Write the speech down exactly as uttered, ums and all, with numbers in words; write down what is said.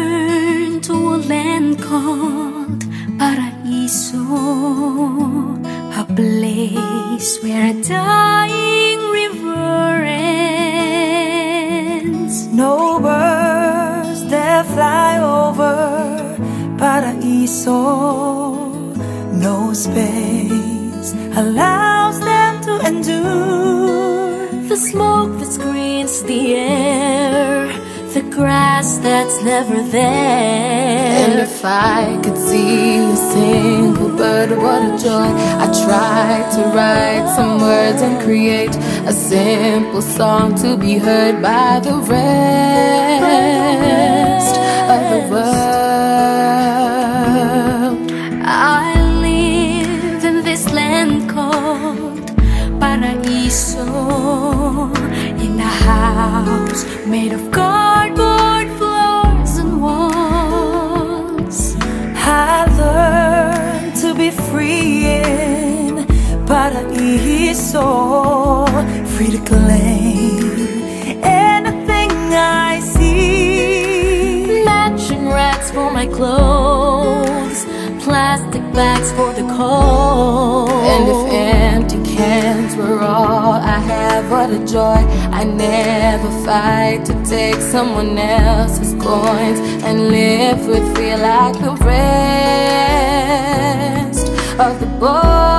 return to a land called Paraiso, a place where a dying river ends. No birds that fly over Paraiso, no space allows them to endure. The smoke that screens the air, the grass that's never there. And if I could see a single bird, what a joy. I tried to write some words and create a simple song to be heard by the rest of the world. I live in this land called Paraiso, in a house made of cardboard floors and walls. I learned to be free in Paraiso, free to claim anything I see. Matching racks for my clothes, plastic bags for the cold. And if empty cans were all I have, what a joy. I never fight to take someone else's coins and live with feel like the rest of the boys.